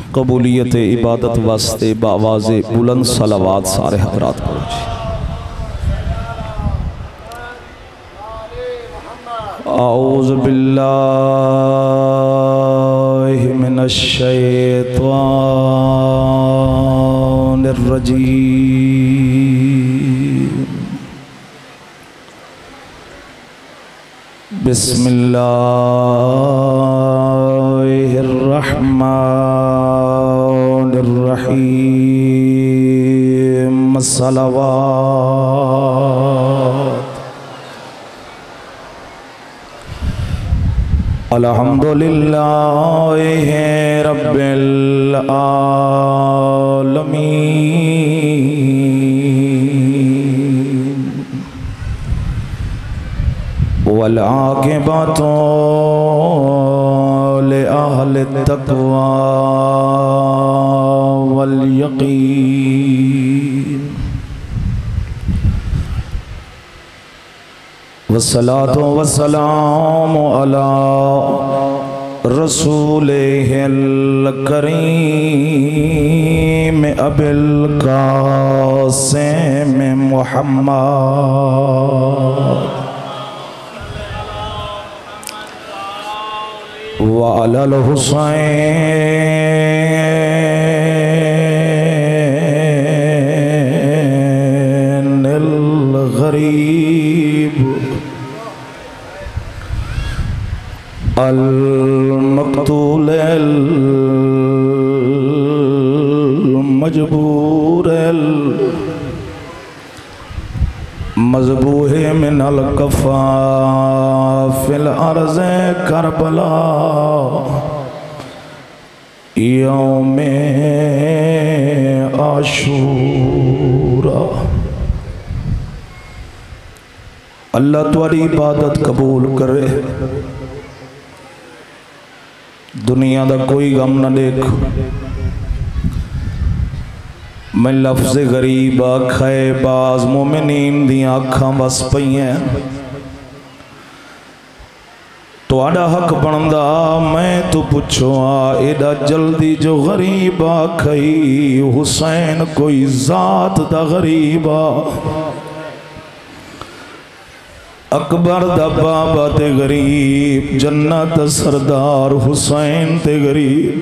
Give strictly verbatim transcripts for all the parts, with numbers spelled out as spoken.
कबूलियत इबादत वास्ते बावाज़े बुलंद सलावात सारे हज़रात पढ़ो जी। आऊज़ु बिल्लाहि मिनश्शैतानिर रजीम। बिस्मिल्लाहिर्रहमानिर्रहीम। सलावात अल्हम्दुलिल्लाहि रब्बिल आलमीन वल आक़िबतु लि अहलित तक़वा वल यक़ीन। वस्सलातु वस्सलामु अला रसूलिहिल करीम अबिल क़ासिम मुहम्मद व अलल हुसैनिल गरीब अल मक़तूल मजबूर मज़बूह मिनल कफ़ा फिल अर्ज़ करबला यौमे आशूरा। अल्लाह तुम्हारी इबादत कबूल करे, दुनिया का कोई गम न देख। मैं लफ्ज़ गरीब आखे बाज मोमिनीन दियां अखां बस पईयां। तुहाडा हक बनदा मैं तो पुछो एडा जल्दी जो गरीब आखई हुसैन कोई जात दा गरीबा। अकबर दा बाबा ते गरीब, जन्नत सरदार हुसैन ते गरीब,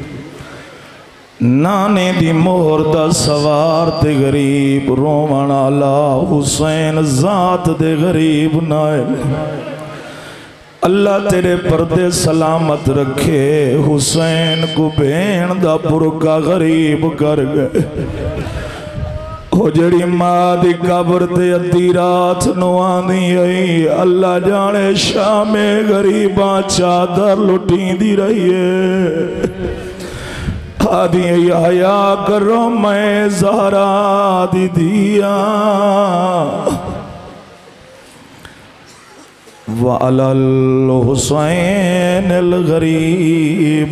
नाने दी मोहर दा सवार ते गरीब, रोवण आला हुसैन जात दे गरीब नाए। अल्लाह तेरे पर्दे सलामत रखे, हुसैन को भेण दा बुरका गरीब कर गए। हो जड़ी माँ दी कब्र ते अद्धी रात नु आंदी आई, अल्लाह जाने शामे गरीबा चादर लुटींदी रही है। आदि आया करो मैं ज़हरा दी दिया व अलल हुसैन अल गरीब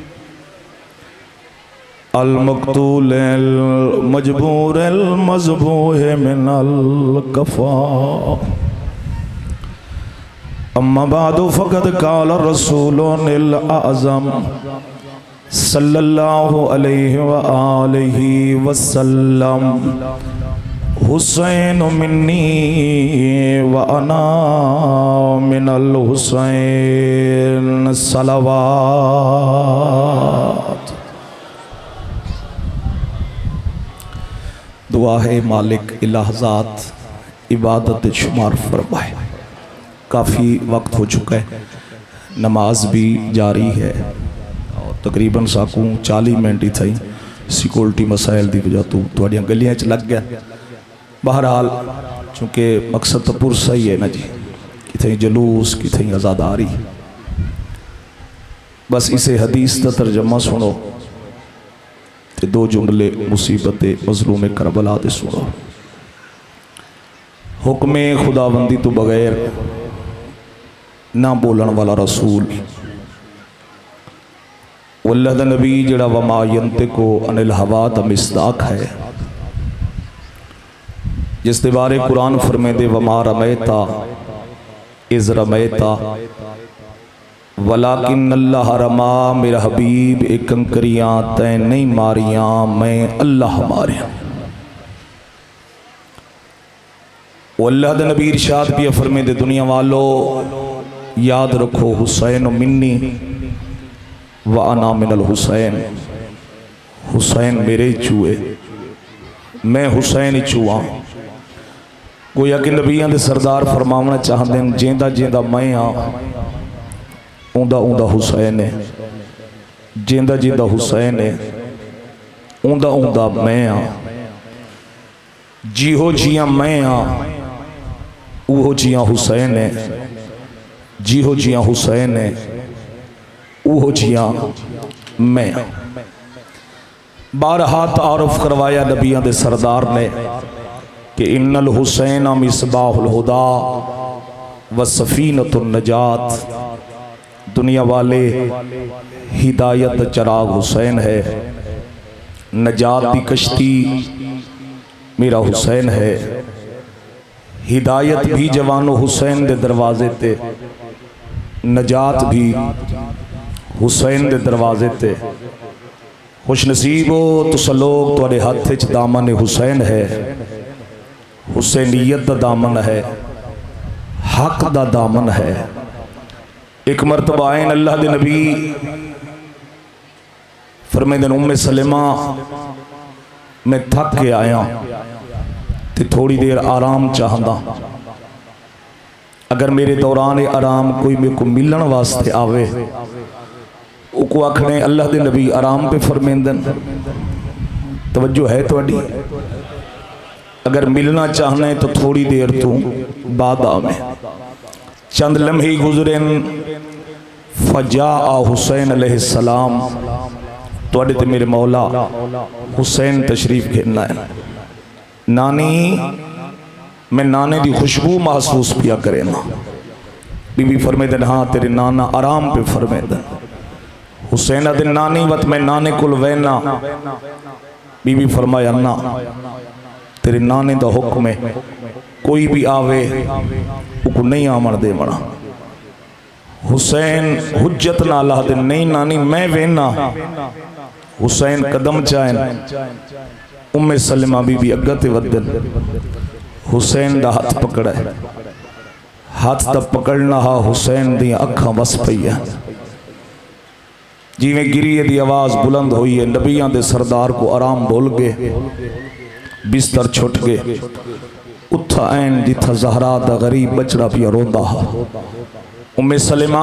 अल मक़तूल मजबूर मज़बूह मिनल कफ़ा। अम्मा बादु फ़क़द क़ाल रसूलुल आज़म सल्लल्लाहु अलैहि व आलिहि वसल्लम हुसैन मिन्नी व अना मिनल हुसैन सलावात। दुआ है मालिक इलाहज़ात इबादत शुमार फरमाए। काफ़ी वक्त हो चुका है, नमाज भी जारी है और तकरीबन साकू चाली मिनट ही थी। सिक्योरिटी मसाइल की वजह तो थोड़ियां गलियां च लग गया। बहरहाल चूँकि मकसद तो पुरसा ही है ना जी, कितने जलूस कितने आज़ादारी। बस इसे हदीस का तर्जमा सुनो ते दो जुमले मुसीबत मज़लूम करबला दे सुनो। हुक्मे खुदाबंदी तो बगैर ना बोलन वाला रसूल वल्लाह दा नबी जड़ा वमा यंतिकु अनिल हवा दा मिसदाक है, जिस दे बारे कुरान फरमांदे वमा रमैता इज़ रमैता वलाकिन अल्लाह रमा मेरा हबीब एक कंकरियाँ तय नहीं मारियाँ मैं अल्लाह मारिया। वो अल्लाह दे नबी इरशाद भी फरमे दे दुनिया वालों याद रखो हुसैन मिन्नी व अना मिनल हुसैन। हुसैन मेरे चूए मैं हुसैन चूआ। गोया कि नबियां दे सरदार फरमावना चाहते हैं जेंदा जेंदा मैं हाँ ऊंदा ऊंदा हुसैन है, जेंदा जेंदा हुसैन है ऊंदा ऊंदा मैं हाँ। जिहो जिया मैं हाँ उहो जिया हुसैन है, जिहो जिया हुसैन है उहो जिया मैं हाँ। बारहा तारुफ करवाया नबियां दे सरदार ने कि इन्नल हुसैन मिसबाहुल हुदा व सफीनतुन नजात। दुनिया वाले हिदायत चराग हुसैन है, नजात की कश्ती मेरा हुसैन है। हिदायत भी जवानो हुसैन दे दरवाजे ते, नजात भी हुसैन दे दरवाजे ते। खुश नसीब हो तुस लोग तुहाडे हथ च दामन हुसैन है, हुसैनियत दा दामन है, हक दा दामन है। एक मरतबा आए अल्लाह दे नबी फरमांदे उम्मे सलेमा मैं थक के आया ते थोड़ी देर आराम चाहता, अगर मेरे दौरान आराम कोई मेरे को मिलन वास्ते आवे को आखने अल्लाह दे नबी आराम पे फरमेंदन। तवज्जो है थोड़ी, अगर मिलना चाहना है तो थोड़ी देर तू बाद आवे। चंद लम्हे गुजरे फजा आ हुसैन अलैहिस्सलाम तुहाडे ते मेरे मौला हुसैन तशरीफ घेरना है। नानी मैं नाने की खुशबू महसूस पिया करे ना। बीबी फरमेदन हाँ तेरे नाना आराम पे फरमेदन। हुसैन दिन नानी वत मैं नाने को वहना। बीबी फरमाया ना तेरे नाने का हुक्म है कोई भी आवे उसको नहीं आमन देवना। हुसैन हुज्जत ना ला दे नहीं नानी मैं वेना। हुसैन कदम चाहन उम्मे सलमा बीबी अग्गा ते वदन। हुसैन दा हाथ पकड़ा है, हाथ दा पकड़ना हा हुसैन दी अखां वस पई है। जिवें गिरिए दी आवाज बुलंद हुई है नबियां दे सरदार को आराम भूल गए, बिस्तर छुट गए। उथा ऐन जिथा ज़हरा दा गरीब बचड़ा पिया रोंदा हा। उम्मे सलेमा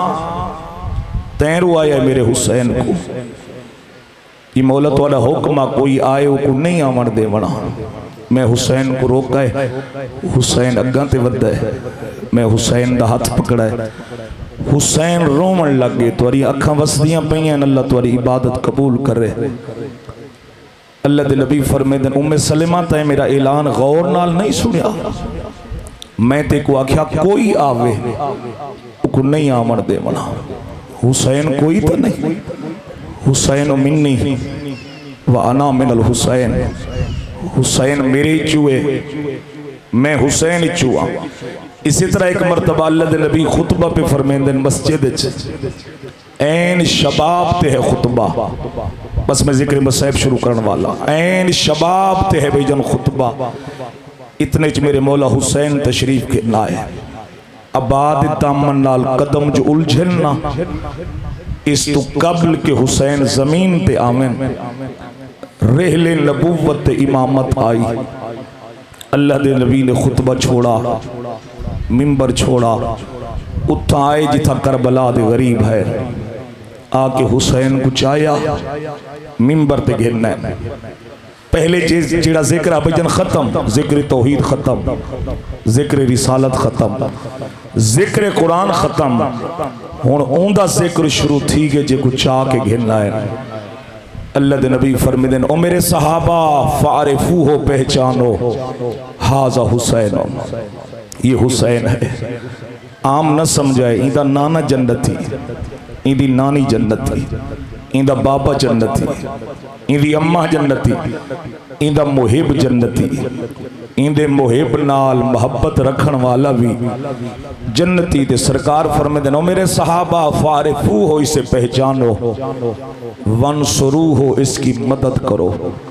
तैरू आया मेरे हुसैन को कि मौला तुहाडा हुक्म कोई आए को नहीं आवन देवना। मैं हुसैन को रोका है, हुसैन अग्गां ते वधा है। मैं हुसैन दा हाथ पकड़ा है, हुसैन रोवन लग गए। तुहारी अखां वसदियां पईयां अल्लाह तुहारी इबादत कबूल करे। अल्लाह दे नबी फरमांदे उम्मे सलेमा तै मेरा ऐलान गौर नाल नहीं सुनिया। मैं ते को आख्या कोई आवे को नहीं आमन देवना। हुसैन कोई तो नहीं। हुसैन मिन्नी व अना मिनल हुसैन। हुसैन मेरे चूए मैं हुसैन चूआ। इसी तरह एक मरतबा अल्लाह दे नबी खुतबा पे फरमांदे मस्जिद ऐन शबाब ते है खुतबा। बस मैं जिक्र मसाइब शुरू करने वाला। ऐन शबाब ते है भाईजान खुतबा। इतने च मेरे मौला हुसैन तशरीफ के लाए। आबाद दामन नाल कदम जो उलझन ना इस तो कबल के हुसैन जमीन पे आवन रहले नबूवत इमामत आई। अल्लाह दे नबी ने खुतबा छोड़ा, मिंबर छोड़ा, उथा आए जिथा करबला दे गरीब है। आके हुसैन को चाया मिंबर ते गिरना है। पहले चीज जेड़ा जिक्र अबजन खत्म, जिक्र तौहीद खत्म, जिक्र रिसालत खत्म, जिक्र कुरान खत्म। हुण उनका जिक्र शुरू थी गए जे कुछ चाह के गिरना है। अल्लाह दे नबी फरमाते ओ मेरे सहाबा फारिफू हो पहचानो हाजा हुसैन। ये हुसैन है। आम न समझाए इंदा नाना जन्नती, इंदी नानी जन्नती, इंदा बाबा जन्नती, इंदी अम्मा जन्नती, इंदा मुहिब जन्नती। इंदे मुहिब नाल मोहब्बत रखन वाला भी जन्नती दे। सरकार फरमाते हैं मेरे सहाबा फारिफू हो इसे पहचानो, वंसुरू हो इसकी मदद करो।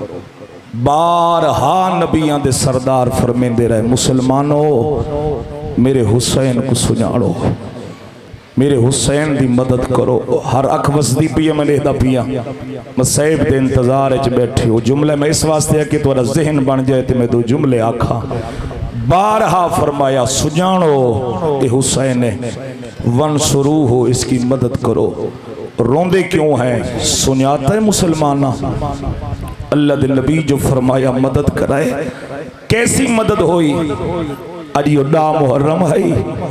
बारहा नबियां दे सरदार फरमेंदे रहे मुसलमानों मेरे हुसैन को सुझाड़ो, मेरे हुसैन दी मदद करो। हर अख वसदी पी है मैं लिखता पिया मसैब के इंतजार च बैठे हो। जुमला मैं इस वास्ते है कि थोड़ा जहन बन जाए तो मैं दो जुमले आखा। बारहा फरमाया सुजानो ये हुसैन है, वन शुरू हो इसकी मदद करो। रोंदे क्यों है सुनाता है मुसलमान। अल्लाह दे नबी जो फरमाया मदद कराए, कैसी मदद होई। अजियो डा मुहर्रम है,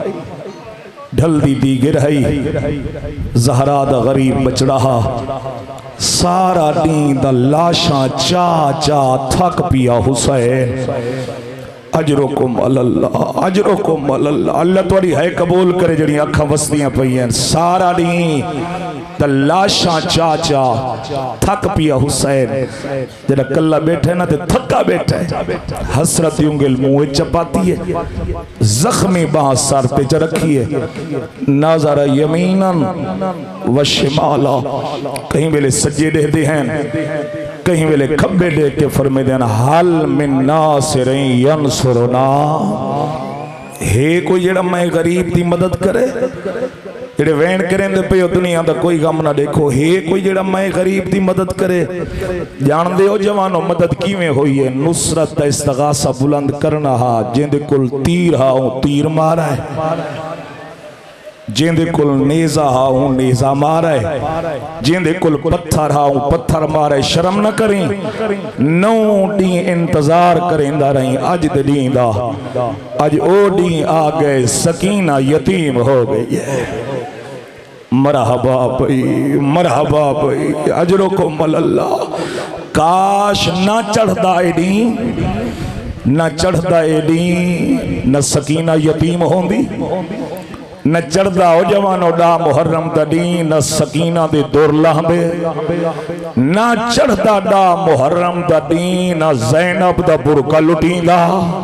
ढलदी दी गिरहई, जहरा दा गरीब बचड़ा, सारा नींद लाशा चा चा थक पिया हुसैन। अजरुकुम अल्लाह, अजरुकुम अल्लाह। अल्लाह तुहाडी है कबूल करे जड़ी अखां वसदियां पईयां सारा नी लाशा चा चा थक पिया हुसैन। जरा कल्ला बैठे ना ते थका बैठा है, हसरत उंगल मुंह चपाती है, जख्मी बाह सर पे च रखी है, नाजरा यमीनन व शिमाला। कहीं वेले सज्जे देखते हैं, कहीं वेले खब्बे देख के फरमे देना हल मिन नासिरिन यंसुरना। हे कोई जड़ा मैं गरीब की मदद करे, जेड़े वैन करेंदे पे दुनिया का कोई गम ना देखो। हे कोई जड़ा मैं गरीब की मदद करे। जानते हो जवानों मदद किवें होई है। नुसरत दा इस्तगासा बुलंद करना हा, जिंदे कुल तीर हा वो तीर मारा है, जिंदे कुल नेजा हा वो नेजा मारा है, जिंदे कुल पत्थर हा वो पत्थर मारा है। शर्म न करें, नौ डी इंतजार करेंदा रही। अज दे डी दा अज ओ डी आ गए, सकीना यतीम हो गई है। मरहबा भाई, मरहबा भाई, अजरो को मल्ला। काश ना चढ़दा एडी, ना चढ़दा एडी, न सकीना यतीम होंदी, न चढ़दा हो जवानो डा मुहर्रम दा दी, न सकीना दे दुर लहंदे, न चढ़दा डा मुहर्रम दा दी, न ज़ैनब दा बुरका लुटींदा।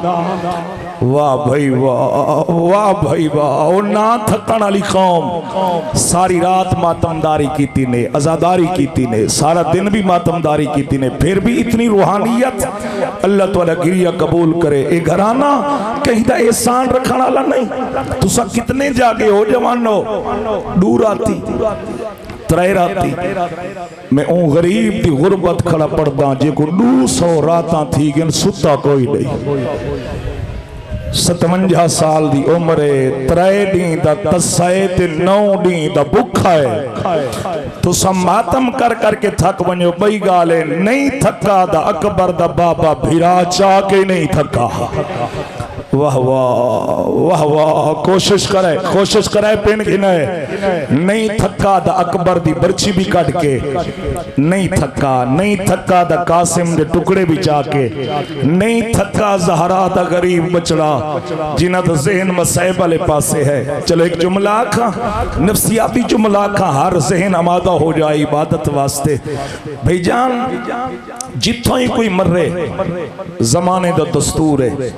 वाह भाई वाह, वाह भाई वाह। और ना थकन वाली कौम, सारी रात मातमदारी कीती ने, आजादारी कीती ने, सारा दिन भी मातमदारी कीती ने, फिर भी इतनी रूहानियत। अल्लाह तुहाडा गिरिया कबूल करे। ए घराना कहीं दा एहसान रखने वाला नहीं। तुसा कितने जागे हो जवानो, दूर आती त्रै राती मैं ओ गरीब की गुरबत खड़ा पड़दा जे को दो सौ रातां थी गन सुता कोई नहीं। सतवंजा साल दी उम्र है, त्रै डी दा तसाए ते नौ डी दा भुखा है। तो मातम कर करके थक वनो। बई गाल है नहीं थका दा अकबर दा बाबा भिरा चा के नहीं थका। वाह वाह वाह वाह। कोशिश करे, कोशिश करे पिन गिनाए। नहीं थका दा अकबर दी बर्छी भी कट के नहीं थका, नहीं थका दा कासिम दे टुकड़े भी चाके, नहीं थका जहरा दा गरीब बचड़ा जिन्हां दा ज़हन मसैब वाले पासे है। चलो एक जुमला आखा, नफसियाती जुमला आखा, हर ज़हन आमादा हो जाए इबादत वास्ते। भाईजान जिथों ही कोई मरे, जमाने दा दस्तूर है,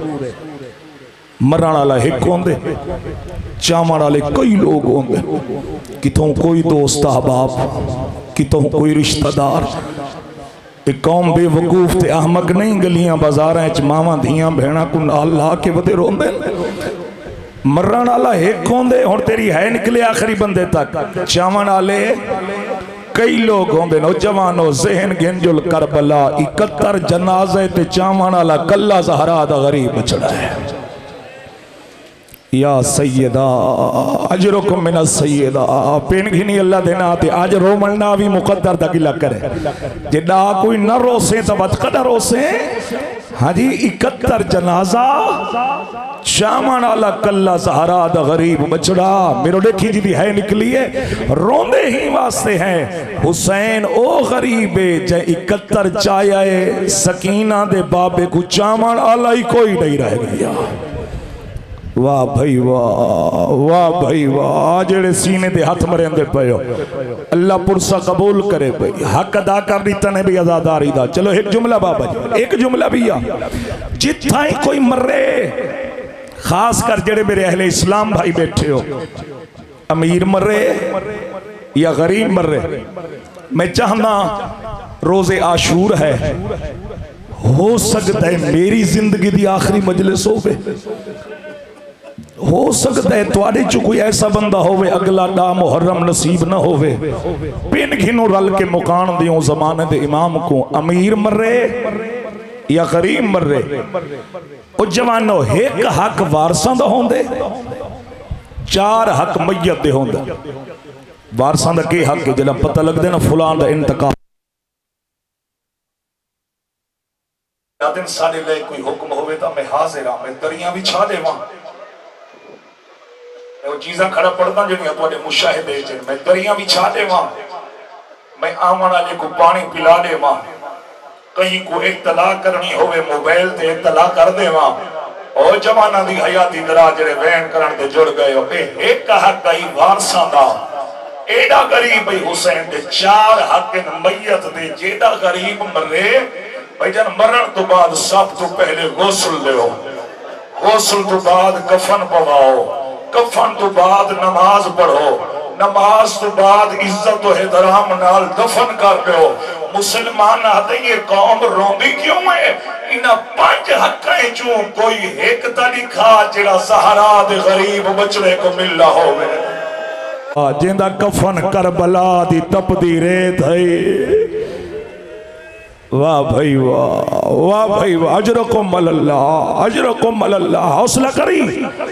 मरण वाला एक होंदे, चावण वाले कई लोग होंदे। कितों कोई दोस्त अहबाब, कितों कोई रिश्तेदार। एक कौम बेवकूफ ते अहमक नहीं, गलियां बाजारां च मावां धियां भैणां को नाल ला के वधे रोंदे। मरण वाला एक होंदे, हुण तेरी है निकले आखिरी बंदे तक। चावण वाले कई लोग होंदे। नौजवानों ज़हन गिनजुल करबला, इकहत्तर जनाजे ते चावण वाला कल्ला ज़हरा दा गरीब बचड़ा है। या सैयदा अजरुकुम मिन सैयदा। पेन घिनी अल्लाह देना ते आज रोमलना भी मुकद्दर दा गिला करे। जिदा कोई न रोसे तो बद कदर रोसे। हाँ जी, इकहत्तर जनाजा चावण वाला कल्ला सहारा दा गरीब बचड़ा। मेरो देखी जी है निकली है, रोंदे ही वास्ते हैं। हुसैन ओ गरीब है जे इकहत्तर चाया है, सकीना दे बाबे को चावण वाला ही कोई नहीं रह गया। वाह भाई वाह, वाह भाई वाह। जेड़े सीने दे हाथ मरेंदे पे हो अल्लाह पुरसा कबूल करे भाई, हक अदा कर दिता ने भी आजादारी दा। चलो एक जुमला बाबा जी, एक जुमला भी आ, जिथा ही कोई मरे, खास कर जेड़े मेरे अहले इस्लाम भाई बैठे हो, अमीर मरे या गरीब मरे, मैं चाहना रोजे आशूर है, हो सकता है मेरी जिंदगी दी आखिरी मजलिस होवे, हो सकता है तुहाडे चो कोई ऐसा बंदा होवे अगला डा मुहर्रम नसीब ना होवे, पिन घिनो रल के मुकान दियो जमाने दे इमाम को। अमीर मरे या गरीब मरे, ओ जवानो एक हक वारसां दा होंदे, चार हक मैयत दे होंदे। वारसां दा की हक है, जदा पता लगदे ना फलान दा इंतकाल, दिन साडे लिए कोई हुक्म होवे तां मैं हाजिर हां, मैं दरियां भी छा देवां, मैं वो चीज़ां खड़ा पढ़दा जिहड़ियां तुहाडे मुशाहिदे च, मैं दरियां भी छा देवां, मैं आवन वाले को पानी पिला देवां, कहीं को इत्तला करनी होवे मोबाइल ते इत्तला कर देवां। ओ जमाना दी हयाती दराज जेड़े वैन करन ते जुड़ गए हो, ए एक हक आई वारसां दा, एडा गरीब भाई हुसैन दे चार हक मैयत दे, जेड़ा गरीब मरे भाई जन मरण तो बाद सब तो पहले गौसल लो, गौसल तो बाद कफन पवाओ, कफन तो बाद नमाज पढ़ो, नमाज तो बाद इज्जत और एहतराम नाल दफन कर दो। मुसलमान आते ये कौम रोंदी क्यों है? इन्हां पांच हक्कां चों कोई एक तां लिखा जेड़ा सहारा दे गरीब बचड़े को मिलना होवे, जिंदा कफन करबला दी तपदी रेत है। वाह भाई वाह, वाह भाई वाह, अजरकुम अल्लाह, अजरकुम अल्लाह। हौसला करी,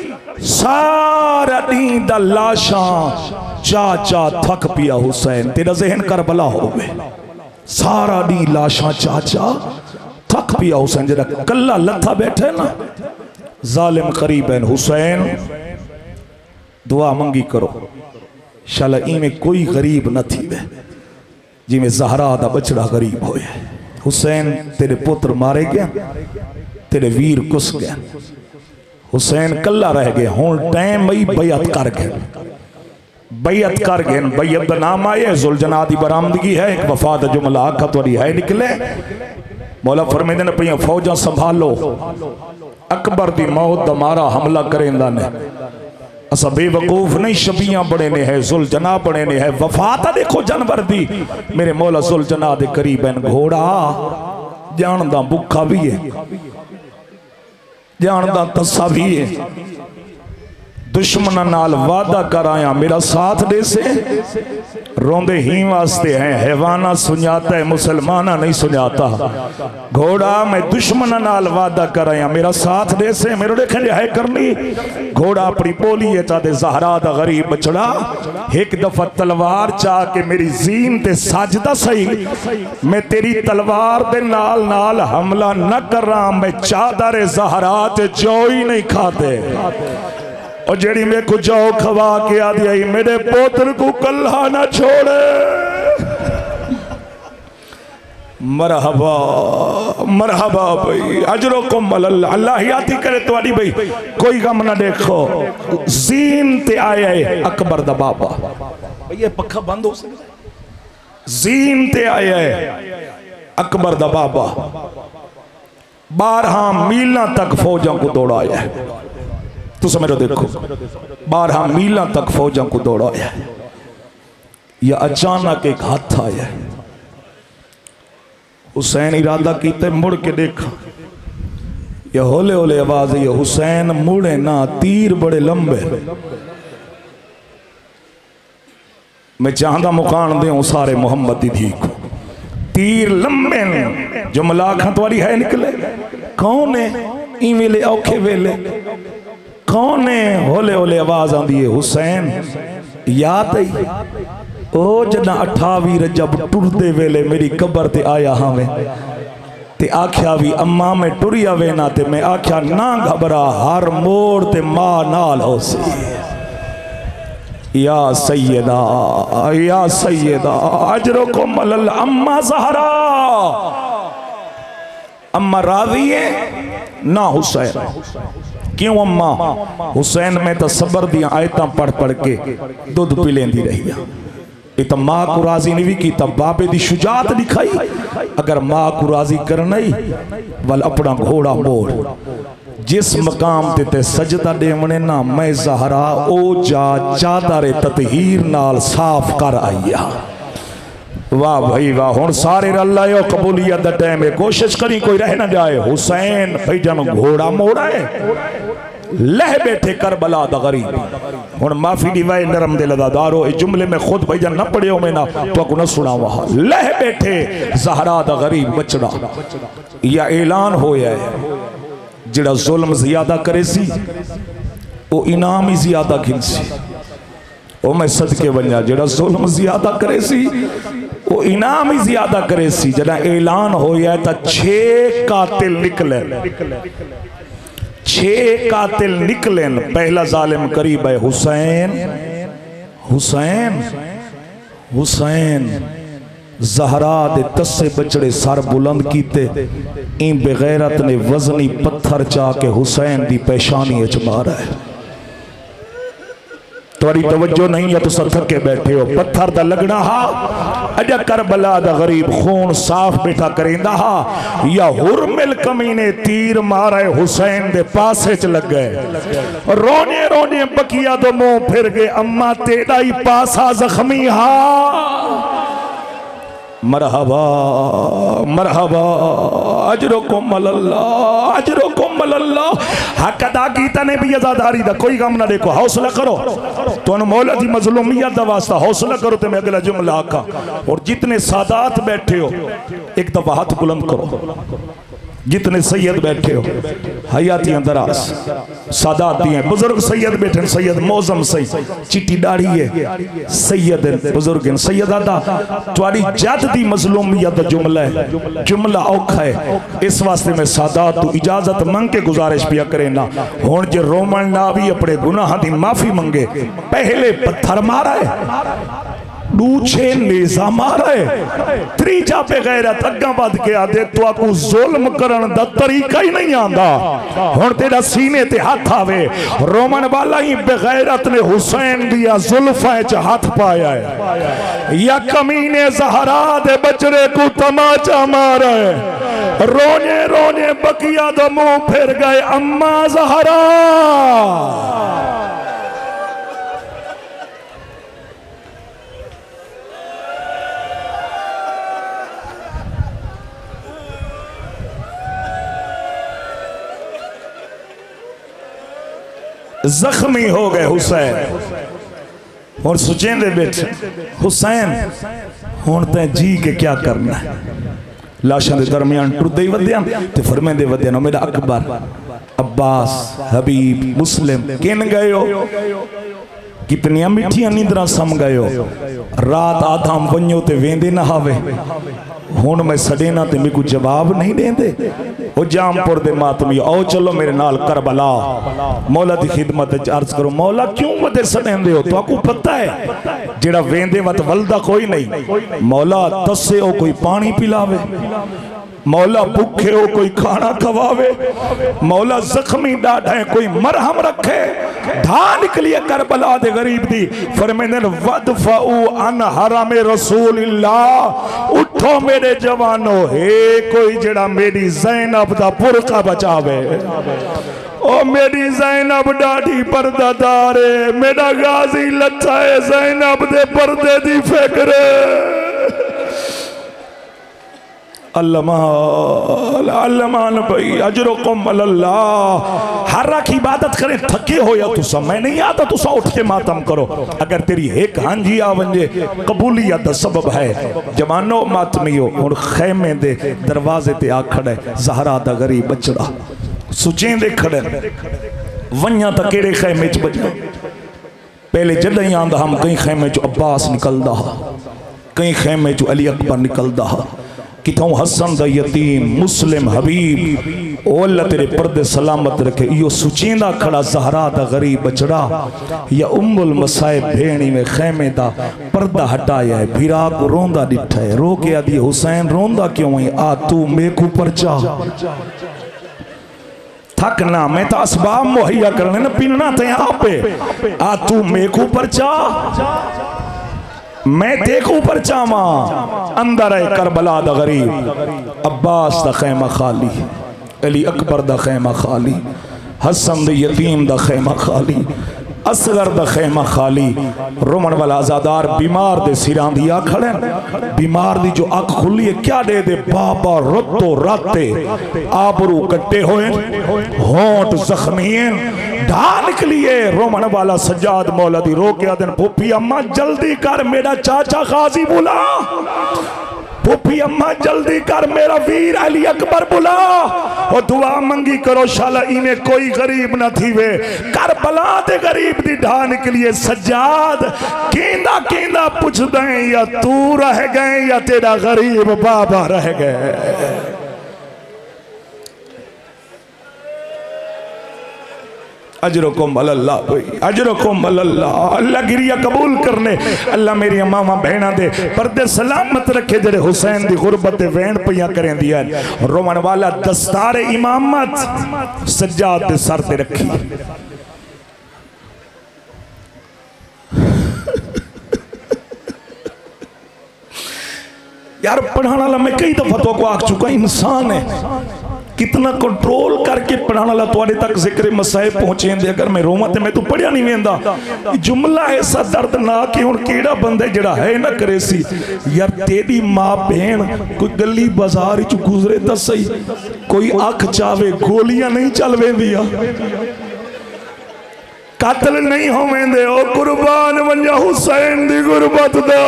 सारा दी दा लाशां चा चा थक पिया हुसैन, तेरा जहन करबला होवे, सारा दी लाशां चा चा थक पिया हुसैन, जरा कल्ला लथा बैठे ना जालिम करीब है हुसैन, दुआ मंगी करो शाला इमें कोई गरीब न थी वे जिमें ज़हरा दा बछड़ा गरीब होए। हुसैन तेरे पुत्र मारे गए, तेरे वीर कुस गए, हुसैन कल्ला रह गए, हुण टाइम मई बैयत कर गए, बैयत कर गए। बैयत दा नाम आया जुलजना दी बरामदगी है, एक वफा दा जुमला आखा तुहाडी है निकले। मौला फरमांदे ने पईयां फौजां संभालो, अकबर दी मौत दा मारा हमला करेंदा ने, असा बेवकूफ नहीं, शबियां बड़े ने है, जुलजना बड़े ने है, वफात देखो जानवर दी। मेरे मौला जुलजना दे करीब है, घोड़ा जानदा भुखा भी है, जानदा तस्सा भी है, दुश्मन नाल वादा कर आया मेरा साथ दे से, रोंदे ही वास्ते हैं, हैवाना सुनाता है मुसलमाना नहीं सुनाता। घोड़ा मैं दुश्मन नाल वादा कर आया मेरा साथ दे से, मेरे देखे है करनी। घोड़ा अपनी बोली है चाहते ज़हरा दा गरीब बछड़ा, एक दफा तलवार चाह के मेरी जीन ते सजदा सही, मैं तेरी तलवार दे नाल नाल हमला न करा, मैं चादर ज़हरा ते जो ही नहीं खाते, और जेड़ी मेरे को जाओ खवा के आ दिया मेरे पोत्र को कल्हा ना छोड़े। मरहबा मरहबा भाई, अजरकुम अल्लाह, अल्लाह याती करे तुम्हारी भाई, कोई गम ना देखो। जीन ते आया है अकबर दा बाबा, ये पक्का बंद हो सकता, जीन ते आया है अकबर दा बाबा, बारह मील तक फौजों को दौड़ाया है, तो समझो देखो बारह मील तक फौजों को दौड़ाया, या अचानक एक हाथ आया, हुसैन इरादा कीते मुड़ के देखा, या होले होले आवाज आई, हुसैन मुड़े ना, तीर बड़े लंबे, मैं चाहता मुकान दे सारे मोहम्मद दी धी को, तीर लंबे ने जो मलाखा तुम्हारी है निकले, कौन है ई वेले औखे वेले, कौन है? होले होले आवाज आंदी है, हुसैन याद आई ओ जना अठावी रजब टुरदे वेले मेरी कबर ते आया हाँ मैं, ते आख्या भी अम्मा मैं टुरिया वेना, ते मैं आख्या ना घबरा, हर मोड़ ते मां नाल हो सी। या सैयदा या सैयदा अजरकुम अल्लाह, अम्मा ज़हरा, अम्मा राजी है ना हुसैन, क्यों अम्मा? हुसैन में तो सबर दियां आयतां पढ़ पढ़ के दुध पी लेंदी रही। ये तो माँ को राजी नहीं भी किया, बाबे की शुजात दिखाई। अगर माँ को राजी करना ही वल अपना घोड़ा मोड़, जिस मकाम ते ते सजदा देवने ना मैं ज़हरा ओ जा चादर ततहीर नाल साफ कर आईया। वाह भाई वाह, हुण सारे रल आए कबूलियत दा टाइम है, कोशिश करी कोई रह ना जाए। हुसैन भाई जन घोड़ा मोड़ा है, लह बैठे करबला दा गरीब। हुण माफी दी वाए नरम दिल दा दारो, इस जुमले में खुद भाई जन ना पढ़ियो मैं ना तो को न सुनावा। लह बैठे ज़हरा दा गरीब बचड़ा, या ऐलान होया है जिहड़ा जुल्म ज़्यादा करे सी वो इनाम ही ज़्यादा खिलसी। ओ मैं सदके वंजा, जिहड़ा जुल्म ज़्यादा करे सी वो इनाम ही ज़्यादा करे सी। जदा ऐलान होया तो छे कातिल निकले, छे कातिल निकले। पहला जालिम करीब है हुसैन, हुसैन हुसैन ज़हरा दे तस्से बचड़े सर बुलंद कीते। इन बेगैरत ने वजनी पत्थर चा के हुसैन दी पेशानी च मारा है। तुम्हारी तवज्जो नहीं है तो सर के बैठे हो। पत्थर दा लगना हा अजा करबला दा गरीब खून साफ बैठा करेंदा हा, या हुरमिल कमीने तीर मारे हुसैन दे पासे च लग गए। रोने रोने बकिया दो मुंह फिर गए, अम्मा तेरा ही पासा जख्मी हा। मरहबा मरहबा अजरुकुम अल्लाह अजरुकुम अल्लाह। हक अदा कीता ने भी आजादारी दा कोई गम ना देखो, हौसला करो। तो मौला दी मजलूमियत दा वास्ता हौसला करो। तो मैं अगला जुमला आका, और जितने सादात बैठे हो एक दफा हाथ बुलंद करो। जितने सैयद बैठे हो हयातियां दराज सादात दिए बुजुर्ग सैयद बैठे, सैयद मौजम सही चिट्टी दाढ़ी है सैयद बुजुर्ग सैयद आदा तुम्हारी जद दी मजलूमियत जुमला है, जुमला औखा है। इस वास्ते मैं सादात तू इजाजत मंग के गुजारिश पिया करे ना। हुण जे रोमन ना भी अपने गुनाह दी माफी मंगे, पहले पत्थर मारा है, दूछे नेजा मारा है, त्रीजा बेगैरत अग्गा बद के आदे तो आपको जुल्म करन दा तरीका ही नहीं आंदा। हुण तेरा सीने ते हाथ आवे, रोमन वाला ही बेगैरत ने हुसैन दिया जुल्फां च हाथ पाया है, या कमीने ज़हरा दे बचड़े को तमाचा मारा है। रोने रोने बकिया दो मुंह फिर गए, अम्मा ज़हरा। जख्मी हो गए हुसैन। और सुचेंदे बैठे हुसैन हुण ते जी के क्या करना है। लाशां दे दरमियान टुरदे ही वधिया ते फरमेंदे वधिया नो मेरा अकबर अब्बास हबीब मुस्लिम किन गए हो, कितनिया मिठिया नींदरा सम गए हो। रात आधाम वञो ते वेंदे ना हावे, हुण मैं सडेना ते मेरे को जवाब नहीं देंदे। ओ जामपुर दे मातमी आओ चलो मेरे नाल करबला, मौला दी खिदमत अर्ज करो। मौला क्यों वदे सडेंदे हो? तो आपको पता है जेड़ा वेंदे वत वलदा कोई नहीं। मौला तस्से हो कोई पानी पिलावे, मौला भूखे हो कोई खाना खवावे, मौला जख्मी डाढ़ा है कोई मरहम रखे। ढा निकलिए करबला दे गरीब दी, फरमांदे वदफउ अन हरम रसूलिल्लाह, उठो मेरे जवानो हे कोई जेड़ा मेरी ज़ैनब दा बुरका बचावे। ओ मेरी ज़ैनब डाढ़ी पर्दादार है, मेरा गाजी लट्ठा है ज़ैनब दे पर्दे दी फिक्र। अल्लामान भाई अजरुकुम अल्लाह। हर रख इबादत करें थके हो या तुसा, मैं नहीं आता तुसा उठ के मातम करो। अगर तेरी एक हांजी आ वंजे कबूलियत दा सबब है। जमानो मातमियो और खैमे दे दरवाजे ते आ खड़ा है ज़हरा दा गरीब बचड़ा, सुचेंदे खड़े वन्या ता केड़े खैमे च बजना। पहले जदई आंदा हम कई खैमे चो अब्बास निकलदा हा, कई खैमे चो अली अकबर निकलदा हा, कितों हसन दा यतीम मुस्लिम हबीब ओ अल्लाह तेरे पर्दे सलामत रखे। यो सुचेंदा खड़ा ज़हरा दा गरीब बचड़ा, या उम्मुल मसाइब भेणी में खैमे दा पर्दा हटाया है, भीरा को रोंदा डिठा है, रो के आदि हुसैन रोंदा क्यों है, आ तू मेरे को परचा थकना मैं तो असबाब मुहैया करने न पीना ते आप पे आ तू मेकू पर चा मैं तेक ऊपर चावा अंदर है करबला दा गरीब अब्बास दा खैमा खाली अली अकबर दा खैमा खाली हसन दा यतीम दा खैमा खाली असगर दा खैमा खाली रोमन वाला आजादार बीमार दे सिरां दी आ खड़े बीमार दी जो अख खुली है क्या दे दे बाबा रतो राते आबरू कट्टे होए होंठ जख्मी ढा निकलिए रोमन वाला सज्जाद मौला दी रो के आदन पुप्पी अम्मा जल्दी कर मेरा चाचा गाजी बुला पुप्पी अम्मा जल्दी कर मेरा वीर अली अकबर बुला और दुआ मंगी करो शाला इन्हें कोई गरीब न थी वे करबला दे गरीब दी ढा निकलिए सज्जाद केंदा केंदा पूछ दें या तू रह गए या तेरा गरीब बाबा रह गए। अजरकुम अल्लाह भाई अजरकुम अल्लाह अल्लाह गिरिया कबूल करने अल्लाह मेरी मामा बहना दे पर्दे सलामत रखे जेड़े हुसैन दी गुरबत दे वैन पिया करें दिया रोमन वाला दस्तार इमामत सज्जाद दे सर ते रखी यार पढ़ाने वाला मैं कई दफा तो को आख चुका इंसान है कितना कंट्रोल करके पढ़ाने वाला तुहाडे तक जिक्र मसाए पहुंचे दे अगर मैं रोवां ते मैं तो पढ़िया नहीं वेंदा जुमला ऐसा दर्दनाक कि हुण केड़ा बंदा जड़ा है ना करे सी यार तेरी मां बहन कोई गली बाजार च गुजरे तो सही कोई अख चावे गोलियां नहीं चल वेंदियां कत्ल नहीं होवेंदे ओ कुर्बान वंजा हुसैन दी गुरबत दा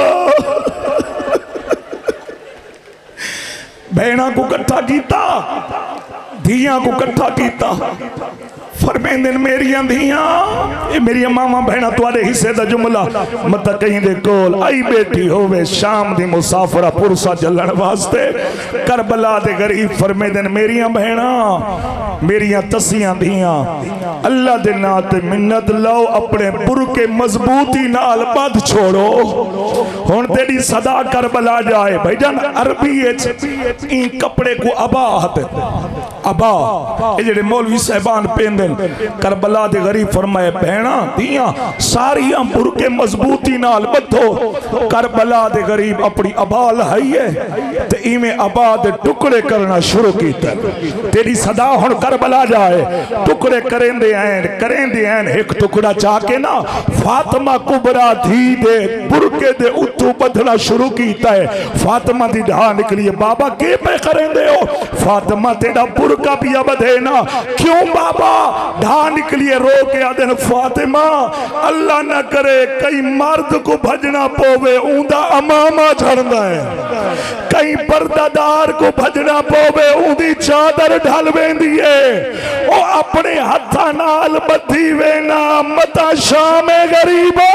बहना को कट्ठा कीता धिया को कट्ठा कीता फरमेंदे मेरिया धिया मेरी मामा बहना तुहाडे हिस्से दा जुमला मत कहीं दे कोल आई बैठी होवे शाम दी मुसाफरा पुरसा जलन वास्ते करबला दे गरीब फरमेंदे मेरिया बहना मेरिया तसियां धिया अल्लाह दे नाम ते मिन्नत लाओ अपने बुरके मजबूती नाल बंध छोड़ो हुण तेरी सदा करबला जाए भाईजान अरबी विच ई कपड़े को अबा आते अबा ये जेड़े मौलवी साहबान पेंदे करबला दे गरीब फरमाए बहना दियां सारियां बुरके मजबूती नाल बंधो करबला दे गरीब अपनी अबा लहाई है ते इवें अबा दे टुकड़े करना शुरू कीता तेरी सदा हुण करबला जाए टुकड़े करेंदे हैं करेंदे हैं एक टुकड़ा चाके ना फातिमा कुबरा धी दे बुरके दे उत्तों बंधना शुरू कीता है फातिमा दी ढा निकली है बाबा के पे करेंदे हो फातिमा तेरा बुरका पिया बधे ना क्यों बाबा ढा निकलिए रो के आदन फातिमा अल्लाह ना करे कई मर्द को भजना पोवे ऊंदा अमामा झड़दा है कई पर्दादार को भजना पोवे ऊंदी चादर ढल वेंदी है ओ अपने हथा नाल बधी वेना मता शामे गरीबा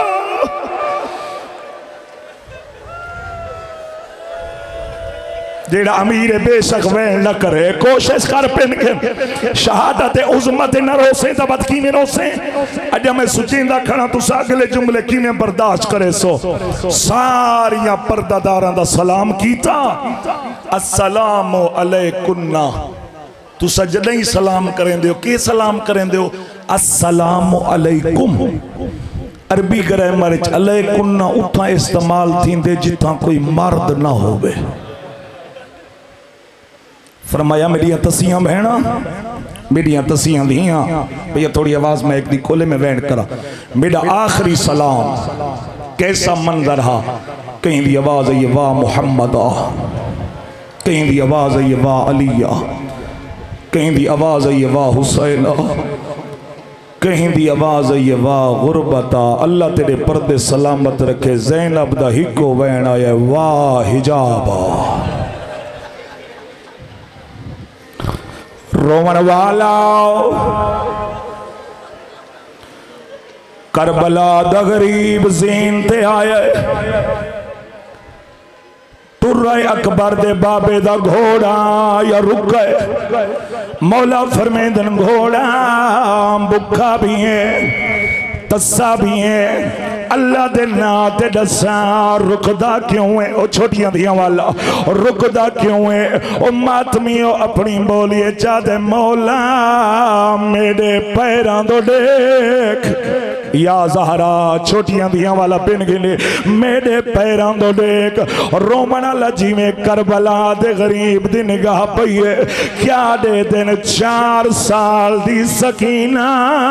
जेड़ा अमीर बेशक वह न करे कोशिश कर पिन के शहादत उज़मत न रोसे तो बदकी में रोसे अज मैं सुचींदा खड़ा तुस अगले जुमले किवें बर्दाश्त करे सो सारिया पर्दादारां दा सलाम कीता अस्सलाम अलैकुन्ना तुस जदई सलाम करेंदे हो के सलाम करेंदे हो अस्सलाम अलैकुम अरबी ग्रामर च अलैकुन्ना उठा इस्तेमाल थींदे जिथा कोई मर्द ना होवे फरमाया मेरिया तसियां बहना मेरिया तसियां धियां भैया थोड़ी आवाज में एक दी कोले में वैंड करा मेरा आखिरी सलाम कैसा मंजर हा कहीं दी आवाज आई वाह मुहम्मद कहीं दी आवाज आई वाह अलिया कहीं दी आवाज आई वाह हुसैन कहीं दी आवाज आई वाह गुरबता अल्लाह तेरे पर्दे सलामत रखे ज़ैनब दा हिको वैन आया वाह हिजाबा रोमन वाला करबला दा गरीब ज़ीन ते आए तुर रहे अकबर दे बाबे दा घोड़ा या रुक गए मौला फरमेंदन घोड़ा भुखा भी है तस्सा भी है अल्लाह दे नां ते दसा रुकदा क्यों है ओ छोटियां दियां वाला रुकदा क्यों है ओ मातमियो अपनी बोलिए चाहते मौला मेरे पैरां दो देख या ज़हरा छोटियां दियां वाला बिन गिने मेरे पैरां दो देख रोमन वाला जिमें करबला दे गरीब दी निगाह पई है क्या दे दिन चार साल दी सकीना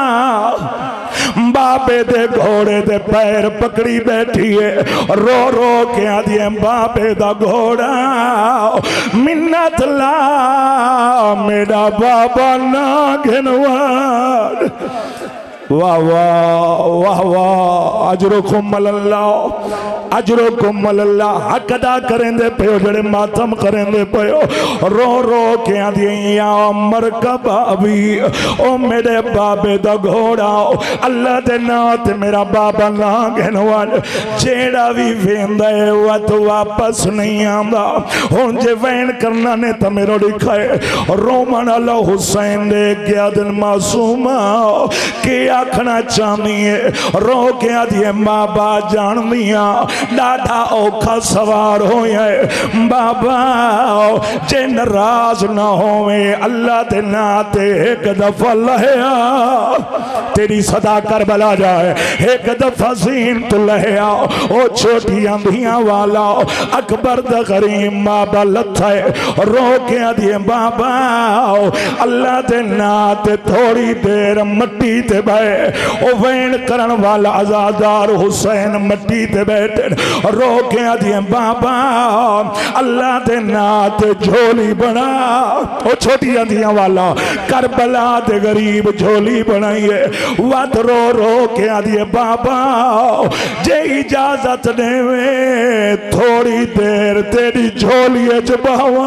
बाबे दे घोड़े दे पैर पकड़ी बैठी है रो रो के आदि बाबे दा घोड़ा मिन्नत ला मेरा बाबा ना घिनवार वाह वाह वाह वाह अजरो कुमल्लाह अजरो कुमल्लाह हक अदा करेंदे पियो जड़े मातम करेंदे पियो रो रो के आंदी या मरकबा भी ओ मेरे बाबे दा घोड़ा अल्लाह दे नां ते मेरा बाबा ना घिनवान जेड़ा भी वेंदा है वत वापस नहीं आंदा हुन जे वैन करना ने ते मेरो लिखा है रोमन अल्लाह हुसैन दे गया दिन मासूमा के आखना चाहनी है रो के आदि बाबा जान दिया डाढ़ा औखा सवार होया बाबा जे नाराज ना होवे अल्लाह दे नां ते एक दफा लहया तेरी सदा करबला जाए एक दफा सीन तो लहया ओ छोटी आंधियां वाला अकबर दा गरीब बाबा लथा रो के आदि बाबा अल्लाह दे नां ते थोड़ी देर मट्टी ते बह ओ वैन करन वाला आजादार हुसैन मट्टी ते बैठे रो के आदि बाबा अल्लाह दे नां ते झोली बना ओ छोटी आंधियां वाला करबला दे गरीब झोली बनाई है वत रो रो के आदि बाबा जे इजाजत देवे थोड़ी देर तेरी झोली च बहावा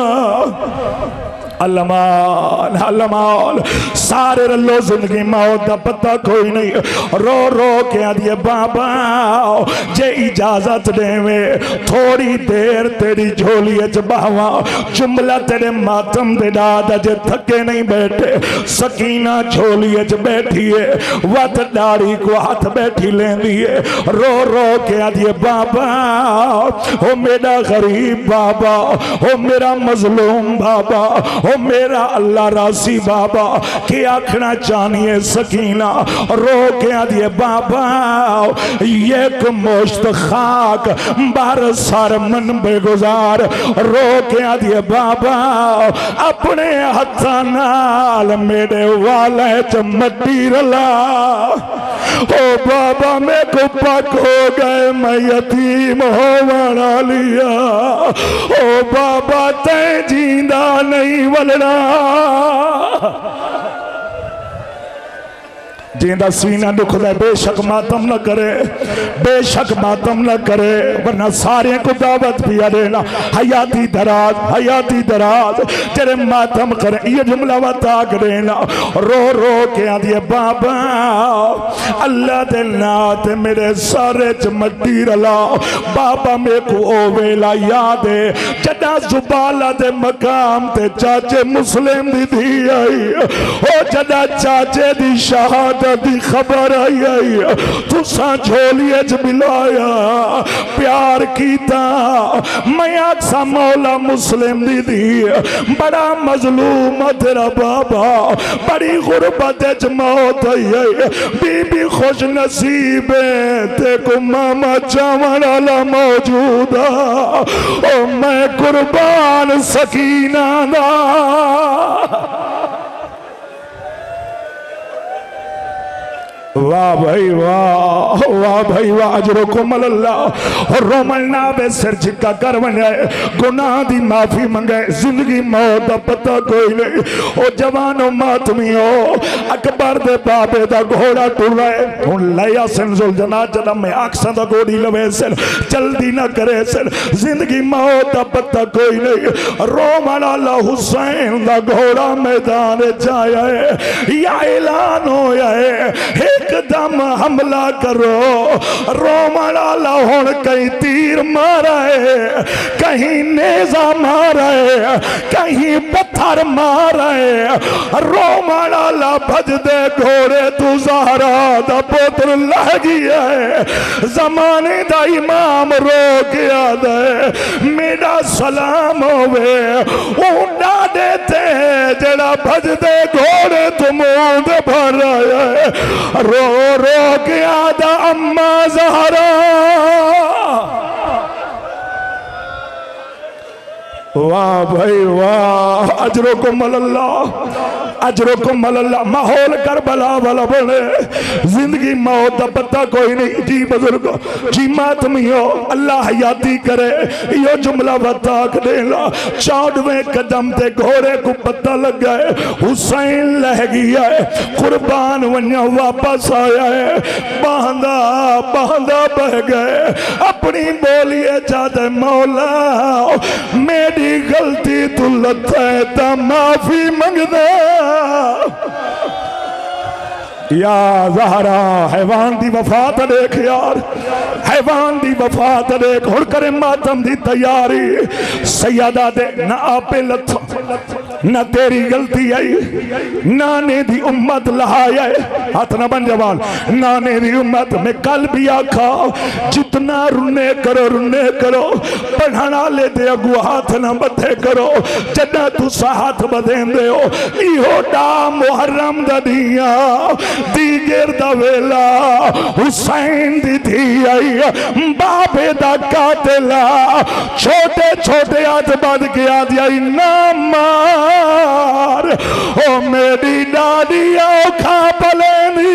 अलमान अलमान सारे रलो जिंदगी मौत का पता कोई नहीं रो रो के आदि बाबा जे इजाजत देवे थोड़ी देर तेरी झोली च बहावा जुमला तेरे मातम दे दाद जे थके नहीं बैठे सकीना झोली च बैठी है वत दाढ़ी को हाथ बैठी लेंदी है रो रो के आदि बाबा ओ मेरा गरीब बाबा ओ मेरा मजलूम बाबा ओ मेरा अल्लाह रासी बाबा के आखना चाहिए सकीना रो के आदि बाबा एक मुश्त खाक बार सर मन बेगुजार रो के आदि बाबा अपने हथ नाल मेरे वाले च मट्टी रला ओ बाबा मैं को पक हो गए मैं यतीम होवना लिया ओ बाबा तै जींदा नहीं वलना जिंदा सीना दुखदा बेशक मातम न करे बेशक मातम न करे वरना सारे को दावत पिया देना हयाती दराज हयाती दराज तेरे मातम करे ये जुमला बताक देना रो रो के आदि बाबा अल्लाह दे नां ते मेरे सारे च मट्टी रला बाबा मेरे को ओ वेला याद है जदा जुबाला दे मकाम ते चाचे मुस्लिम दी धी आई ओ जदा चाचे दी शहादत दी खबर आई आई तुसा झोलिए च मिलाया प्यार कीता मैं आखसा मौला मुस्लिम दी दी बड़ा मजलूम तेरा बाबा बड़ी गुरबत च मौत आई बीबी खुश नसीब ते को मामा चावण वाला मौजूद ओ मैं कुर्बान सकीना दा वाह भाई वाह वाह भाई वाह अजरो कुमल अल्लाह और रोमन नाबे सिर झिका कर बनाए गुनाह दी माफी मंगे जिंदगी मौत दा पता कोई नहीं ओ जवानो मातमियो अकबर दे बाबे दा घोड़ा टुरा हुन लया सनजुल जना जना मैं आखसा दा गोड़ी लवे सिर जल्दी ना करे सिर जिंदगी मौत दा पता कोई नहीं रोमन अल्लाह हुसैन दा घोड़ा मैदान च आया है या ऐलान होया है एकदम हमला करो रोमन हुण कहीं तीर मारा है कहीं नेजा मारा है कहीं पत्थर मारे रोमाला भजदे घोड़े तू ज़हरा दा पुत्र लह गया है जमाने दा इमाम रो गया दे मेरा सलाम होवे ऊंडा देते जड़ा भजदे घोड़े तू मूंद भर है रो रो गया दा अम्मा ज़हरा वाह भाई वाह अजरो को मल्लाह अजरो को मल्लाह माहौल करबला वाला बने जिंदगी मौत का पता कोई नहीं जी बुजुर्ग जी मातमियो अल्लाह हयाती करे यो जुमला बताक देला चौदहवें कदम ते घोड़े को पता लगा है हुसैन लह गया है कुर्बान वन्या वापस आया है बांधा बांधा बह गए अपनी बोलिए जाते मौला मेरी गलती तू लता है ता माफी मंगदा या ज़हरा हैवान दी वफात देख यार हैवान दी वफात देख हुण करे मातम दी तैयारी सैयदा दे ना आपे लथा ना तेरी गलती आई नाने दी उम्मत लहाया हाथ ना बन जवान नाने दी उम्मत में कल भी आखा जितना रुने करो रुने करो पढ़ाना ले दे अगू हाथ ना बधे करो जदा तुसा हाथ बधेंदे हो इहो डा मुहर्रम दा दिया दीगर दा वेला हुसैन दी थी आई बाबे दा कातिला छोटे छोटे हाथ बद के आ जाई ना मार ओ मेरी डाडी औखा पलेनी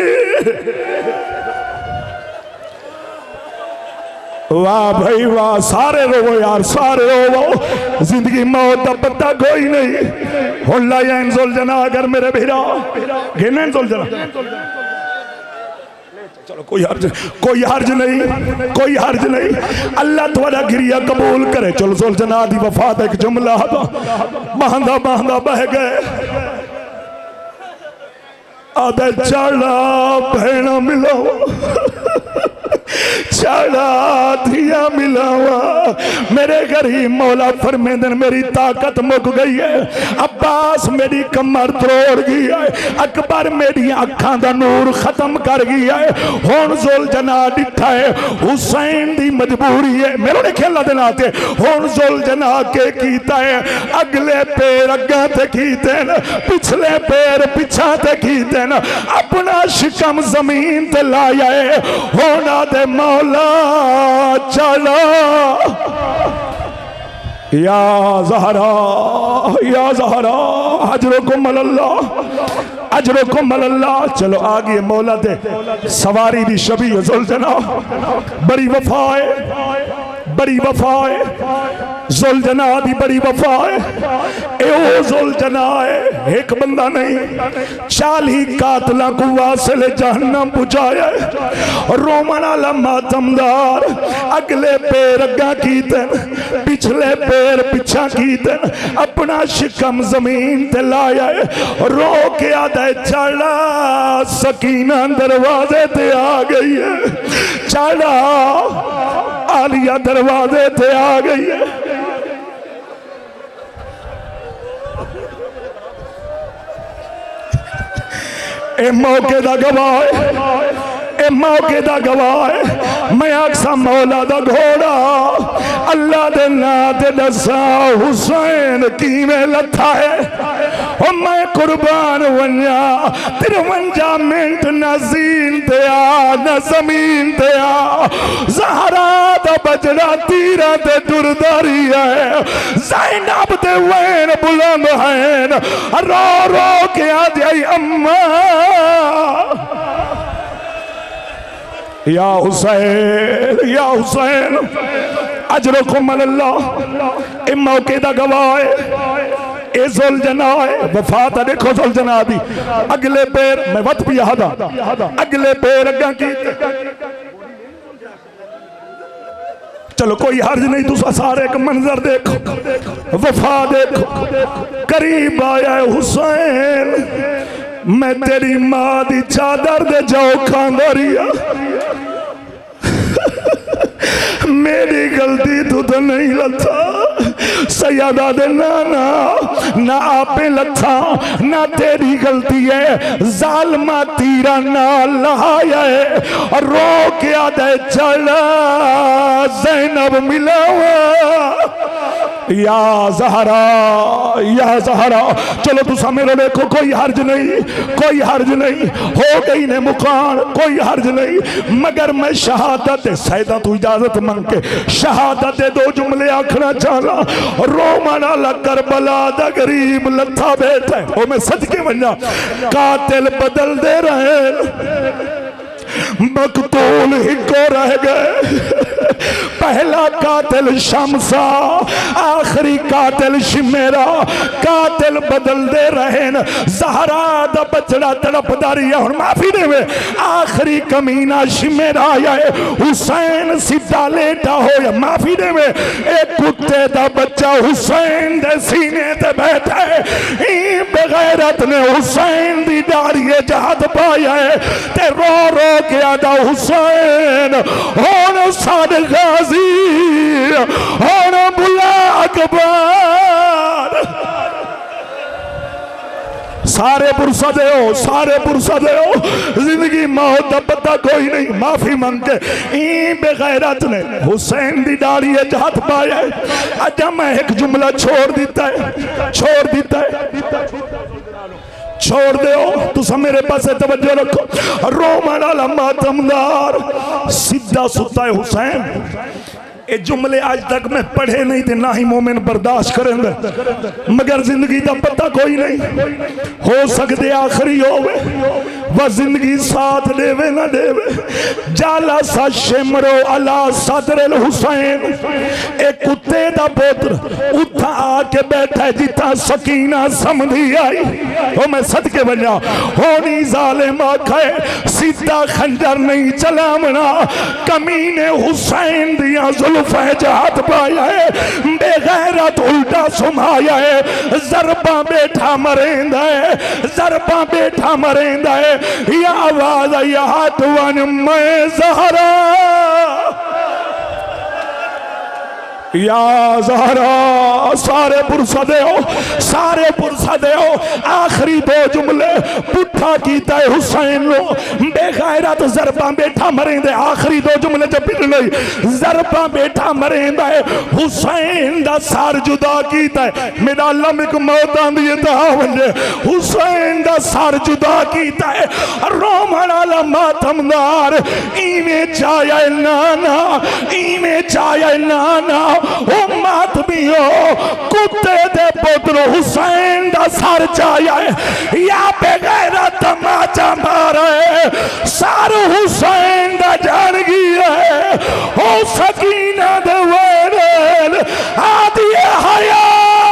वाह भाई वाह सारे रोवो यार सारे रोवो जिंदगी मौत का पता कोई नहीं हुल्ला जुल जना अगर मेरे भीरा गिने जुल जना चलो कोई हर्ज कोई हर्ज नहीं कोई हर्ज नहीं अल्लाह तुम्हारा गिरिया कबूल करे चलो जुल जना दी वफात एक जुमला बहंदा बहंदा बह गए आदे चढ़ा भेड़ा मिलो चढ़ा धिया मिलावा मेरे गरीब मौला फरमेंदन मेरी ताकत मुक गई है अब्बास मेरी कमर तोड़ गई है अकबर मेरी अखा दा नूर खत्म कर गया है हुण जुल जना डिठा है हुसैन दी मजबूरी है मेरे ने खेला दे नाते हुण जुल जना के कीता है अगले पैर अग्गा ते कीते न पिछले पैर पिछा ते कीते न अपना शिकम जमीन ते लाया है हुण दे मौला चला या ज़हरा या ज़हरा अजरो को मल्ला अजरो को मल्ला चलो आ गए मौला दे सवारी दी शबी जुल जना बड़ी वफा है बड़ी वफा है जुल जना दी बड़ी वफा है ए जुल जना है एक बंदा नहीं चाली कातला को वासिल जहन्नम पुजाया है रोमन वाला मातमदार अगले पैर अग्गा कीतन पिछले पैर पिछा कीतन अपना शिकम जमीन ते लाया है रो के आदा चढ़ा सकीना दरवाजे ते आ गई है चढ़ा आलिया दरवाजे ते आ गई है ए मौके दा गवाह है ए मौके दा गवाह है मैं आखसा मौला दा घोड़ा अल्लाह दे ना ते दसा हुसैन किवें लथा है ओ मैं कुर्बान वन्या तिरवंजा मिनट ना ज़ीन ते आ ना जमीन ते आ ज़हरा दा बजड़ा तीरा ते दुरदारी है ज़ैनब ते वैन बुलंद हैं रो रो के आ जाई अम्मा या हुसैन या हुसैन अजरो को मल्ला ए मौके दा गवाह है ए जुल जना है वफात देखो जुल जना दी अगले पैर मैं वत पिया हदा अगले पैर अग्गा की चलो कोई हर्ज नहीं तुसा सारे एक मंजर देखो वफा देखो करीब आया हुसैन मैं तेरी मां दी चादर दे जाओ खांदरिया मेरी गलती तू तो नहीं लथा सैयदा दे नाना ना आपे लथा ना तेरी गलती है, जालमा तीरा ना लहाया है और रो के आदे चला ज़ैनब मिला या ज़हरा या ज़हरा। चलो तुसा मेरे देखो, कोई हर्ज नहीं, कोई हर्ज नहीं, हो गई ने मुकान, कोई हर्ज नहीं, मगर मैं शहादत सैदा तू इजाजत मंग के शहादत दो जुमले आखना चाहना। रोमन वाला करबला दा गरीब लथा बैठा है, मैं सच के मना कातिल बदल दे रहे, मकतूल हिको रह गए। पहला कातिल शमसा, आखिरी कातिल शिमेरा, कातिल बदल दे रहे न। ज़हरा दा बचड़ा तड़पदा रही है, माफी देवे, आखिरी कमीना शिमेरा आया है, हुसैन सीधा लेटा हो या माफी देवे, एक कुत्ते दा बच्चा हुसैन दे सीने ते बैठा है। ई बेगैरत ने हुसैन दी दाढ़ी जहाद पाया है ते रो रो के आदा हुसैन होन साद गाजी होन बुला अकबर। सारे पुरसा दे हो, सारे पुरसा दे हो, जिंदगी मौत का पता कोई नहीं। माफी मांग के ई बेगैरत ने हुसैन दी दाढ़ी हाथ पाया है। अच्छा मैं एक जुमला छोड़ दिता है, छोड़ दिता है, छोड़ दो तुसा मेरे पास तवज्जो रखो। रोमन वाला मातमदार सीधा सुता है हुसैन। ये जुमले आज तक मैं पढ़े नहीं थे, ना ही मोमिन बर्दाश्त करेंगे, मगर जिंदगी का पता कोई नहीं, हो सकते आखिरी होवे वह जिंदगी साथ देवे ना देवे। जाला सा शिमरो अला सदर हुसैन, एक कुत्ते दा पुत्र उठा आके बैठा है जिथा सकीना समझी आई। तो मैं सदके बजा होनी जालिम आखे सीधा खंजर नहीं चलावना, कमीने हुसैन दिया फैजात पाया है, बेगैरत उल्टा सुमाया है, जरबा बैठा मरेंदा है, जरबा बैठा मरेंदा है। या आवाज या हाथ वन मैं ज़हरा या ज़हरा। सारे पुरसा दे हो, सारे पुरसा दे हो। आखिरी दो जुमले पुठा कीता है हुसैन लो, बेगैरत जरबा बैठा मरेंदे। आखिरी दो जुमले जब पिट लई, जरबा बैठा मरेंदा है, हुसैन दा सर जुदा कीता है। मेरा अल्लाह में को मौत आंदी है ता वंजे, हुसैन दा सर जुदा कीता है। रोमन वाला मातमदार इवें चाया नाना, इवें चाया नाना, ओ मातमियो कुत्ते दे पुत्र हुसैन दा सर चाया है या बेगैरत तमाचा मारा है। सर हुसैन दा जान गया है, ओ सकीना दे वेल आदि हया।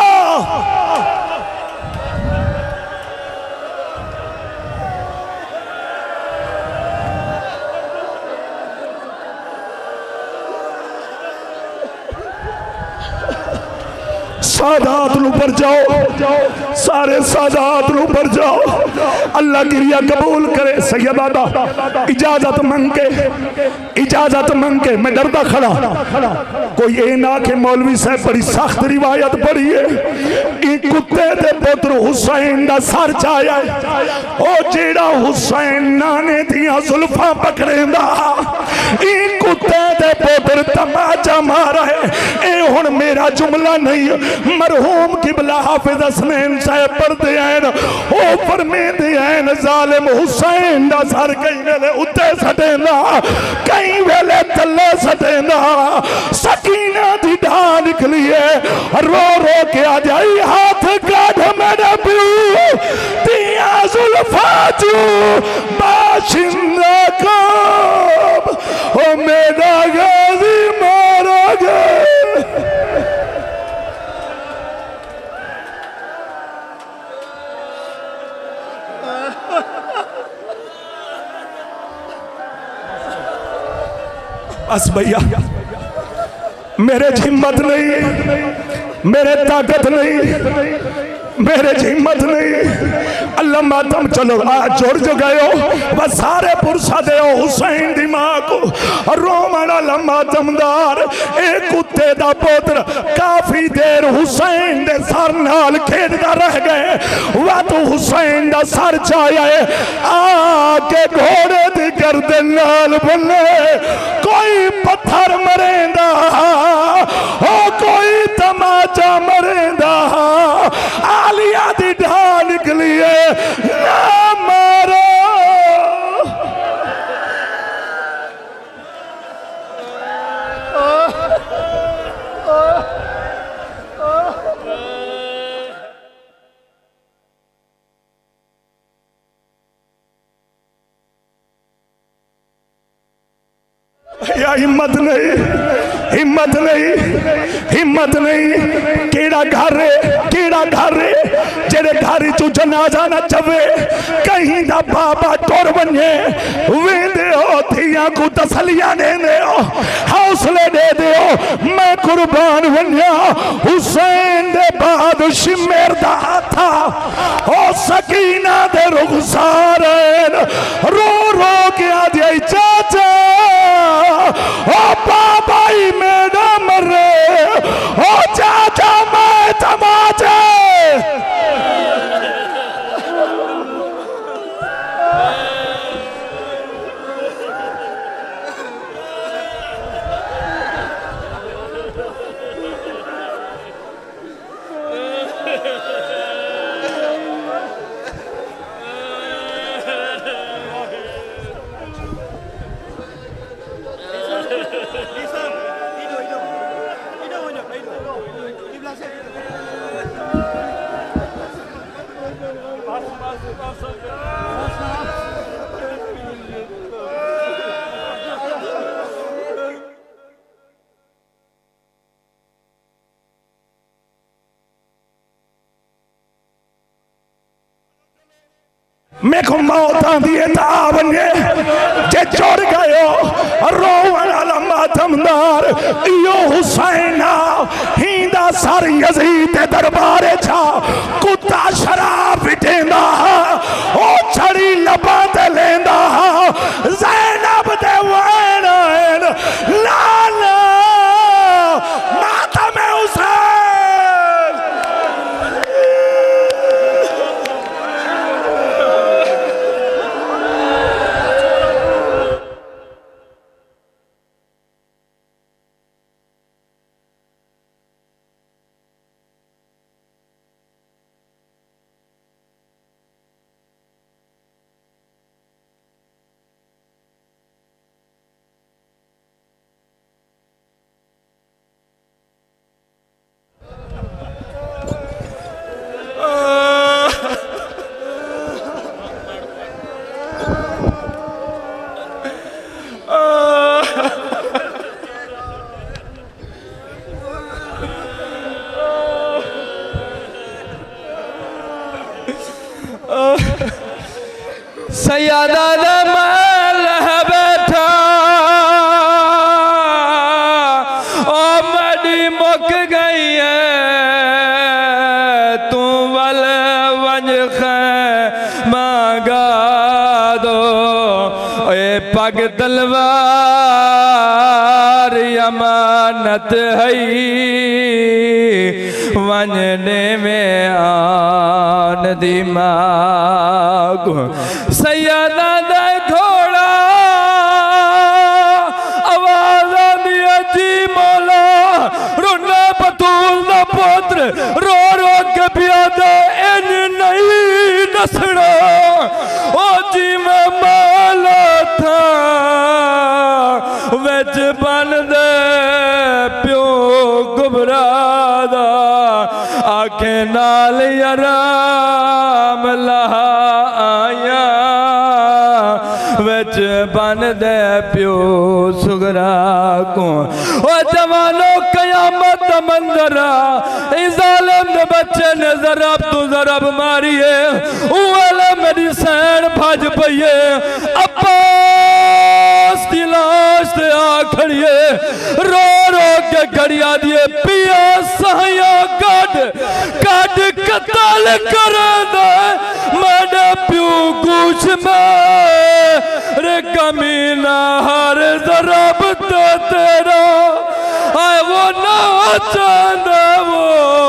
सादात पर जाओ, सारे सादात पर जाओ, अल्लाह क्रिया कबूल करे। सैयदा इजाजत मंग के, इजाजत मंग के मैं डरदा खड़ा, कोई ये ना के मौलवी साहब बड़ी सख्त रिवायत पढ़ी है, एक कुत्ते दे पुत्र हुसैन दा सर चाया है, ओ जेड़ा हुसैन नाने दियां जुल्फां पकड़ेंदा, एक कुत्ते दे पुत्र तमाचा मारा है। ए हुण मेरा जुमला नहीं, मरहूम किबला हाफिज हसनैन साहब पढ़ते हैं, ओ फरमाते हैं जालिम हुसैन दा सर कई वेले उत्ते सटेंदा, कई वेले थल्ले सटेंदा। सकीना दी ढाल निकली है, रो रो के आ जाई हाथ काढ़ मेरे प्यू दिया जुल्फा चू बाशिंदा कब, ओ मेरा गाजी मारा गए। बस भैया मेरे हिम्मत नहीं, मेरे ताकत नहीं, मेरे हिम्मत नहीं। अल्लाह लम्बा दम चलो आ जुड़ जो गए हो बस सारे पुरसा दे हुसैन दी मां को रोमना लम्बा दमदार एक कुत्ते दा पुत्र काफी देर हुसैन दे सर नाल खेडदा रह गए वह तो हुसैन दा सर चाया आके घोड़े दी गर्दन नाल बने कोई पत्थर मरेंदा हो कोई तमाचा मरेंदा आलिया दी ढाल निकली है ना मारो या हिम्मत नहीं हिम्मत नहीं हिम्मत नहीं केड़ा घर केड़ा घर जेरे घर चू जनाजा न चवे कहीं दा बाबा टुर वने वेंदे हो थियां को तसलियां देंदे हो हौसले दे दे हो मैं कुर्बान वन्या हुसैन दे बाद शिमेर दा हाथा हो सकीना दे रुखसार रो रो के आ जाई चाचा ओ बाबा ही मेरा मरे ओ चाचा मैं तमाचे मैं को मौत आंदी है ता बने जे चढ़ गयो रोवन वाला मातमदार यो हुसैना हिंदा सर यजीद दरबारे छा कुत्ता शराब पिटेंदा ओ छड़ी लबा ते लेंदा ज़ैनब दे वैन लाला मातम हुसैन सैयदा महल है बैठा ओ मड़ी मुक गई है तू वल वंज मांगा दो ए पग तलवार अमानत है वंजने में आन दिमाग सैयदा दे घोड़ा आवाज आंदी जी मौला रुना बतूल दा पुत्र रो रो के पिया दे इन नहीं नसना ओ जी मैं माला था विच बन दे प्यो गुबरादा आखे नाल आराम लहा आया विच बन दे प्यो सुगरा को ओ जवानों कयामत मंजरा जालिम दे बच्चे ने जरब तू जरब मारिए वाले मेरी सैन भज पईए अब्बास की लाश से आ खड़िए रो रो के घड़िया दिए पिया सहिया गड गड कतल कर दे मैंने पूछ मेरे कमीना हर ज़रब तो तेरा आए वो ना चांदा वो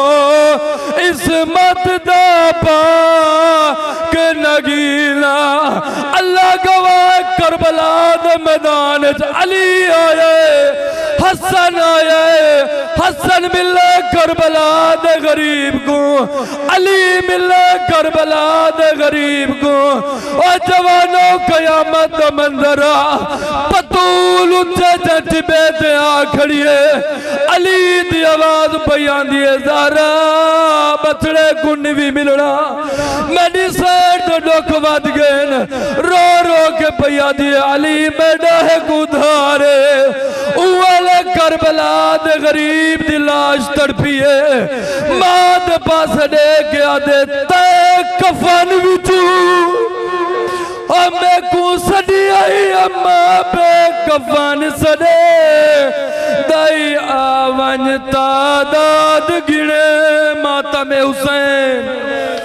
इसमत दा पाक नगीना। अल्लाह गवाह करबला दे मैदान च अली आए हसन आए हसन मिले करबला दे गरीब को अली मिले करबला दे गरीब को। और जवानों कयामत मंजरा पतूल उच्चे जज्बे ते आ खड़िए अली दी आवाज पई आंदी है ज़ारा बछड़े गुण भी मिलना मेरी सैर तो दुख वध गए रो रो के पई आंदी है अली मेरा है गुधारे उवाले करबला दे गरीब दी लाश तड़पी है मां दे पास दे के आदे ते कफन विचू और मैं को सदी आई अम्मा पे कफन सदे दाई आवन तादाद गिणे माता में हुसैन